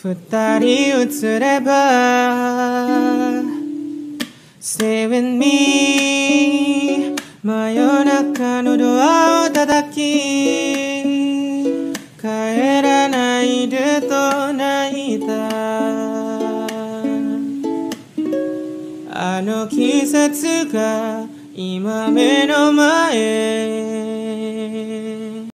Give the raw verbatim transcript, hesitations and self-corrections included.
二人映れば Stay with me 真夜中のドアを叩き帰らないでと泣いたあの季節が今目の前